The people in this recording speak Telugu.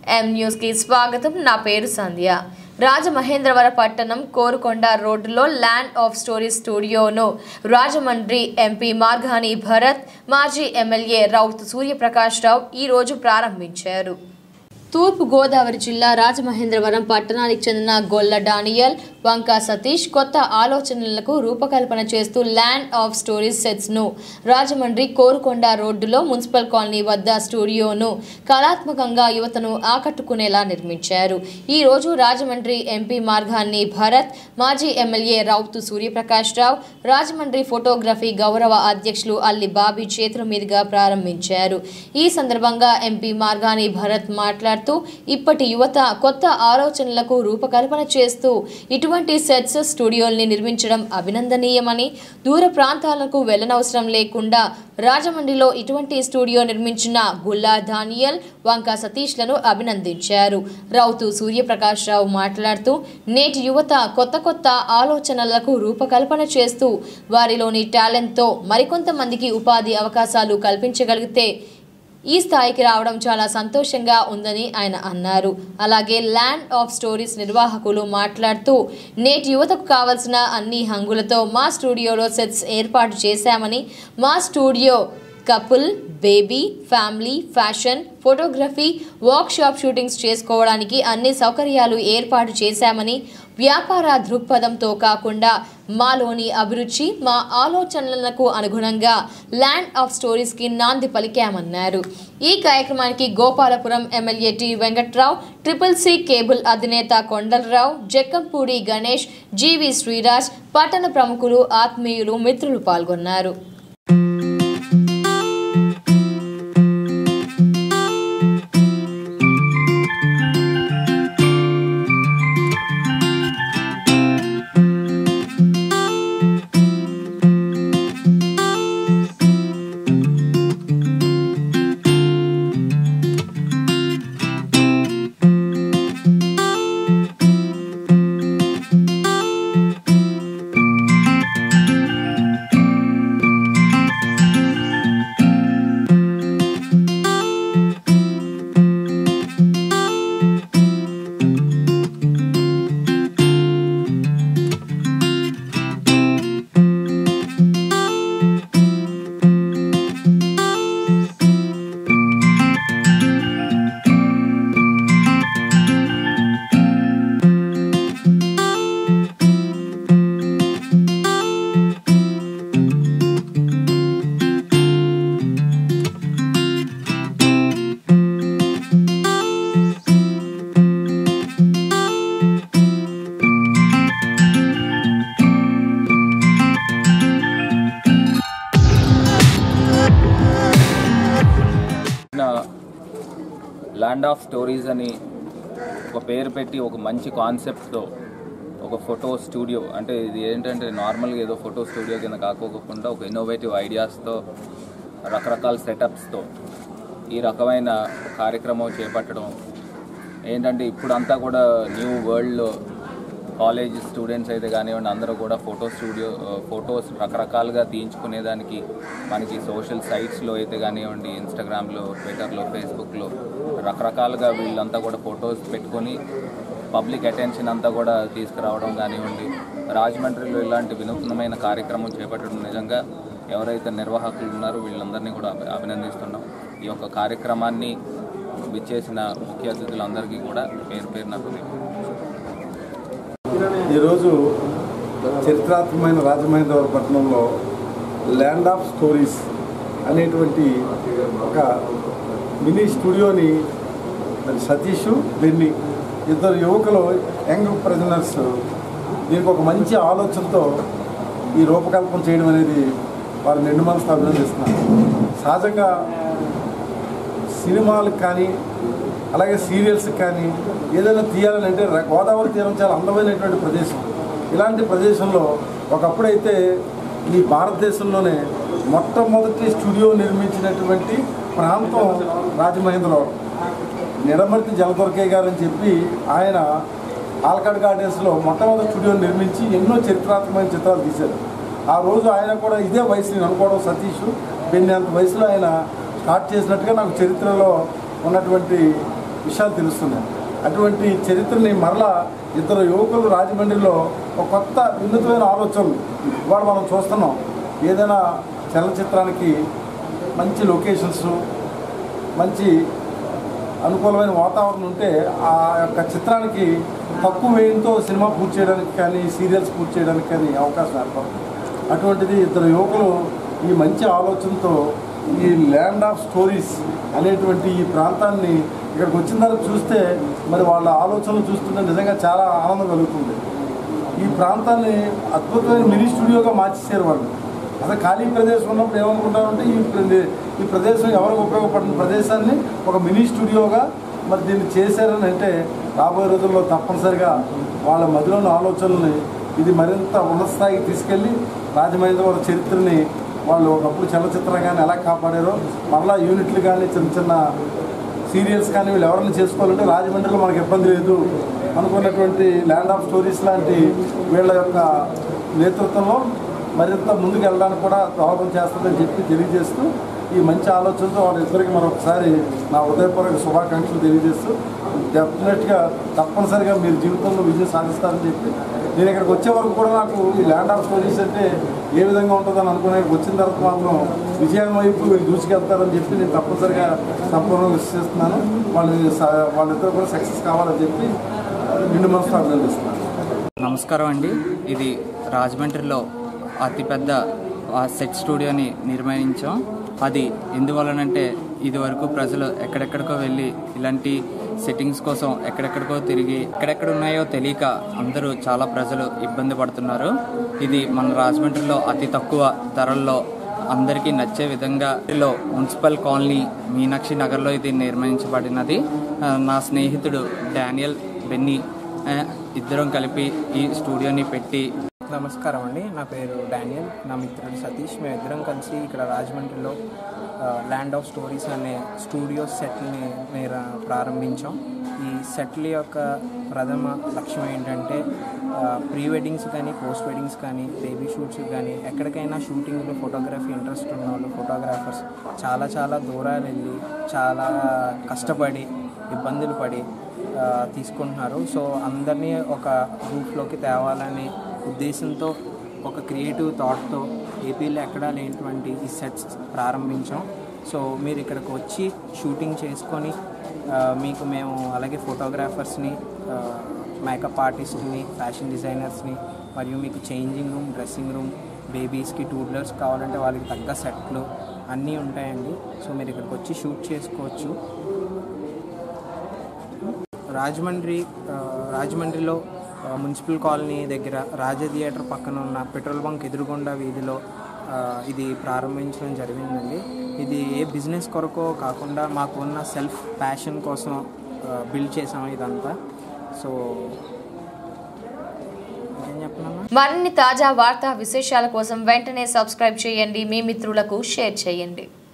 ఎం న్యూస్ కి స్వాగతం. నా పేరు సంధ్య. రాజమహేంద్రవరం పట్టణం కోరుకొండ రోడ్డులో ల్యాండ్ ఆఫ్ స్టోరీస్ స్టూడియోను రాజమండ్రి ఎంపీ మార్గాని భరత్, మాజీ ఎమ్మెల్యే రౌత్ సూర్యప్రకాష్ రావు ఈ రోజు ప్రారంభించారు. తూర్పు గోదావరి జిల్లా రాజమహేంద్రవరం పట్టణానికి చెందిన గొల్ల డానియల్, వంకా సతీష్ కొత్త ఆలోచనలకు రూపకల్పన చేస్తూ ల్యాండ్ ఆఫ్ స్టోరీస్ సెట్స్ను రాజమండ్రి కోరుకొండ రోడ్డులో మున్సిపల్ కాలనీ వద్ద స్టూడియోను కళాత్మకంగా యువతను ఆకట్టుకునేలా నిర్మించారు. ఈ రోజు రాజమండ్రి ఎంపీ మార్గాన్ని భరత్, మాజీ ఎమ్మెల్యే రౌత్ సూర్యప్రకాష్ రావు, రాజమండ్రి ఫోటోగ్రఫీ గౌరవ అధ్యక్షులు అల్లి బాబీ చేతుల మీదుగా ప్రారంభించారు. ఈ సందర్భంగా ఎంపీ మార్గాని భరత్ మాట్లాడుతూ ఇప్పటి యువత కొత్త ఆలోచనలకు రూపకల్పన చేస్తూ ఇటువంటి సెట్స్ స్టూడియోల్ని నిర్మించడం అభినందనీయమని, దూర ప్రాంతాలకు వెళ్లనవసరం లేకుండా రాజమండ్రిలో ఇటువంటి స్టూడియో నిర్మించిన గుల్లా డానియల్, వంకా సతీష్లను అభినందించారు. రౌతు సూర్యప్రకాష్ రావు మాట్లాడుతూ నేటి యువత కొత్త ఆలోచనలకు రూపకల్పన చేస్తూ వారిలోని టాలెంట్తో మరికొంతమందికి ఉపాధి అవకాశాలు కల్పించగలిగితే ఈ స్థాయికి రావడం చాలా సంతోషంగా ఉందని ఆయన అన్నారు. అలాగే ల్యాండ్ ఆఫ్ స్టోరీస్ నిర్వాహకులు మాట్లాడుతూ నేటి యువతకు కావాల్సిన అన్ని హంగులతో మా స్టూడియోలో సెట్స్ ఏర్పాటు చేశామని, మా studio couple, baby, family, fashion, photography, workshop shootings చేసుకోవడానికి అన్ని సౌకర్యాలు ఏర్పాటు చేశామని, వ్యాపార దృక్పథంతో కాకుండా మాలోని అభిరుచి, మా ఆలోచనలకు అనుగుణంగా ల్యాండ్ ఆఫ్ స్టోరీస్కి నాంది పలికామన్నారు. ఈ కార్యక్రమానికి Gopalapuram MLA T Venkatrao, CCC cable అధినేత కొండలరావు, జక్కంపూడి గణేష్, జీవి శ్రీరాజ్, పట్టణ ప్రముఖులు, ఆత్మీయులు, మిత్రులు పాల్గొన్నారు. ల్యాండ్ ఆఫ్ స్టోరీస్ అని ఒక పేరు పెట్టి ఒక మంచి కాన్సెప్ట్తో ఒక ఫోటో స్టూడియో, అంటే ఇది ఏంటంటే నార్మల్గా ఏదో ఫోటో స్టూడియో కింద కాకోకుండా ఒక ఇన్నోవేటివ్ ఐడియాస్తో, రకరకాల సెటప్స్తో ఈ రకమైన కార్యక్రమం చేపట్టడం ఏంటంటే ఇప్పుడంతా కూడా న్యూ వరల్డ్లో కాలేజ్ స్టూడెంట్స్ అయితే కానివ్వండి అందరూ కూడా ఫొటోస్ రకరకాలుగా తీయించుకునేదానికి మనకి సోషల్ సైట్స్లో అయితే కానివ్వండి, ఇన్స్టాగ్రామ్లో, ట్విట్టర్లో, ఫేస్బుక్లో రకరకాలుగా వీళ్ళంతా కూడా ఫొటోస్ పెట్టుకొని పబ్లిక్ అటెన్షన్ అంతా కూడా తీసుకురావడం కానివ్వండి, రాజమండ్రిలో ఇలాంటి వినూత్నమైన కార్యక్రమం చేపట్టడం నిజంగా ఎవరైతే నిర్వాహకులు ఉన్నారో వీళ్ళందరినీ కూడా అభినందిస్తున్నాం. ఈ యొక్క కార్యక్రమాన్ని విచ్చేసిన ముఖ్య అతిథులందరికీ కూడా పేరు పేరున ఈరోజు చరిత్రాత్మకమైన రాజమహేంద్రవరం పట్టణంలో ల్యాండ్ ఆఫ్ స్టోరీస్ అనేటువంటి ఒక మినీ స్టూడియోని సతీష్, బెన్నీ ఇద్దరు యువకులు, యంగ్ ప్రెజనర్స్ దీనికి ఒక మంచి ఆలోచనతో ఈ రూపకల్పన చేయడం అనేది వారు నిండు మనసుతో అభినందిస్తున్నారు. సహజంగా సినిమాలకు కానీ అలాగే సీరియల్స్కి కానీ ఏదైనా తీయాలని అంటే గోదావరి తీరం చాలా అందమైనటువంటి ప్రదేశం. ఇలాంటి ప్రదేశంలో ఒకప్పుడైతే ఈ భారతదేశంలోనే మొట్టమొదటి స్టూడియో నిర్మించినటువంటి ప్రాంతం రాజమహేంద్రవరం. నిడమర్తి జలదుర్గయ్య గారు అని చెప్పి ఆయన ఆల్కాడ్ గార్డెన్స్లో మొట్టమొదటి స్టూడియో నిర్మించి ఎన్నో చరిత్రాత్మకమైన చిత్రాలు తీశారు. ఆ రోజు ఆయన కూడా ఇదే వయసు, నేను అనుకోవడం సతీష్ బెన్నీ అంత వయసులో ఆయన స్టార్ట్ చేసినట్టుగా నాకు చరిత్రలో ఉన్నటువంటి విషయాలు తెలుస్తున్నాయి. అటువంటి చరిత్రని మరలా ఇద్దరు యువకులు రాజమండ్రిలో ఒక కొత్త వినూత్నమైన ఆలోచనలు ఇవాళ మనం చూస్తున్నాం. ఏదైనా చలనచిత్రానికి మంచి లొకేషన్స్, మంచి అనుకూలమైన వాతావరణం ఉంటే ఆ యొక్క చిత్రానికి తక్కువ వ్యయంతో సినిమా పూర్తి చేయడానికి కానీ, సీరియల్స్ పూర్తి చేయడానికి కానీ అవకాశం ఏర్పడుతుంది. అటువంటిది ఇద్దరు యువకులు ఈ మంచి ఆలోచనతో ఈ ల్యాండ్ ఆఫ్ స్టోరీస్ అనేటువంటి ఈ ప్రాంతాన్ని ఇక్కడికి వచ్చిన తర్వాత చూస్తే మరి వాళ్ళ ఆలోచనలు చూస్తుంటే నిజంగా చాలా ఆనందం కలుగుతుంది. ఈ ప్రాంతాన్ని అద్భుతమైన మినీ స్టూడియోగా మార్చేసారు వాళ్ళు. అసలు ఖాళీ ప్రదేశం ఉన్నప్పుడు ఏమనుకుంటామంటే ఈ ప్రదేశం ఎవరికి ఉపయోగపడిన ప్రదేశాన్ని ఒక మినీ స్టూడియోగా మరి దీన్ని చేశారని అంటే రాబోయే రోజుల్లో తప్పనిసరిగా వాళ్ళ మధ్యలోని ఆలోచనల్ని ఇది మరింత ఉన్నత స్థాయికి తీసుకెళ్ళి రాజమహేంద్రవరం చరిత్రని వాళ్ళు ఒకప్పుడు చలనచిత్రంగానే ఎలా కాపాడారో మరలా యూనిట్లు కానీ చిన్న చిన్న సీరియల్స్ కానీ వీళ్ళు ఎవరైనా చేసుకోవాలంటే రాజమండ్రిలో మనకు ఇబ్బంది లేదు అనుకున్నటువంటి ల్యాండ్ ఆఫ్ స్టోరీస్ లాంటి వీళ్ళ యొక్క నేతృత్వంలో మరింత ముందుకు వెళ్ళడానికి కూడా దోహదం చేస్తుందని చెప్పి తెలియజేస్తూ ఈ మంచి ఆలోచనతో వాళ్ళిద్దరికి మరొకసారి నా హృదయపూర్వక శుభాకాంక్షలు తెలియజేస్తూ డెఫినెట్గా తప్పనిసరిగా మీరు జీవితంలో విజయం సాధిస్తారని చెప్పి నేను ఇక్కడికి వచ్చే వరకు కూడా నాకు ఈ ల్యాండ్ ఆఫ్ స్టోరీస్ అంటే ఏ విధంగా ఉంటుందని అనుకునే వచ్చిన తర్వాత మాత్రం విజయం వైపు వీళ్ళు దూసుకెళ్తారని చెప్పి నేను తప్పనిసరిగా సంపూర్ణంగా విశ్వసిస్తున్నాను. వాళ్ళిద్దరు కూడా సక్సెస్ కావాలని చెప్పి నిండు మనసుతో అభినందిస్తున్నాను. నమస్కారం అండి. ఇది రాజమండ్రిలో అతిపెద్ద సెట్ స్టూడియోని నిర్మించాం. అది ఎందువలనంటే ఇదివరకు ప్రజలు ఎక్కడెక్కడికో వెళ్ళి ఇలాంటి సెట్టింగ్స్ కోసం ఎక్కడెక్కడికో తిరిగి ఎక్కడెక్కడ ఉన్నాయో తెలియక అందరూ చాలా ప్రజలు ఇబ్బంది పడుతున్నారు. ఇది మన రాజమండ్రిలో అతి తక్కువ ధరల్లో అందరికీ నచ్చే విధంగా మున్సిపల్ కాలనీ మీనాక్షి నగర్లో ఇది నిర్మించబడినది. నా స్నేహితుడు డానియల్, బెన్నీ ఇద్దరం కలిపి ఈ స్టూడియోని పెట్టి. నమస్కారం అండి, నా పేరు డానియల్, నా మిత్రుడు సతీష్. మేమిద్దరం కలిసి ఇక్కడ రాజమండ్రిలో ల్యాండ్ ఆఫ్ స్టోరీస్ అనే స్టూడియో సెట్ని ప్రారంభించాం. ఈ సెట్ల యొక్క ప్రథమ లక్ష్యం ఏంటంటే ప్రీ వెడ్డింగ్స్ కానీ, పోస్ట్ వెడ్డింగ్స్ కానీ, బేబీ షూట్స్ కానీ, ఎక్కడికైనా షూటింగ్లో ఫోటోగ్రఫీ ఇంట్రెస్ట్ ఉన్న వాళ్ళు ఫోటోగ్రాఫర్స్ చాలా దూరాలు వెళ్ళి చాలా కష్టపడి ఇబ్బందులు పడి తీసుకుంటున్నారు. సో అందరినీ ఒక రూఫ్లోకి తేవాలనే ఉద్దేశంతో ఒక క్రియేటివ్ థాట్తో ఏపీలో ఎక్కడా లేనటువంటి ఈ సెట్స్ ప్రారంభించాం. సో మీరు ఇక్కడికి వచ్చి షూటింగ్ చేసుకొని మీకు మేము అలాగే ఫోటోగ్రాఫర్స్ని, మేకప్ ఆర్టిస్ట్ని, ఫ్యాషన్ డిజైనర్స్ని మరియు మీకు చేంజింగ్ రూమ్, డ్రెస్సింగ్ రూమ్, బేబీస్కి టూడ్లర్స్ కావాలంటే వాళ్ళకి తగ్గ సెట్లు అన్నీ ఉంటాయండి. సో మీరు ఇక్కడికి వచ్చి షూట్ చేసుకోవచ్చు. రాజమండ్రిలో మున్సిపల్ కాలనీ దగ్గర రాజా థియేటర్ పక్కన ఉన్న పెట్రోల్ బంక్ ఎదురుగుండా వీధిలో ఇది ప్రారంభించడం జరిగిందండి. ఇది ఏ బిజినెస్ కొరకో కాకుండా మాకు ఉన్న సెల్ఫ్ ప్యాషన్ కోసం బిల్డ్ చేసాము ఇదంతా. సో ఏం చెప్పినామా? మరిన్ని తాజా వార్తా విశేషాల కోసం వెంటనే సబ్స్క్రైబ్ చేయండి, మీ మిత్రులకు షేర్ చేయండి.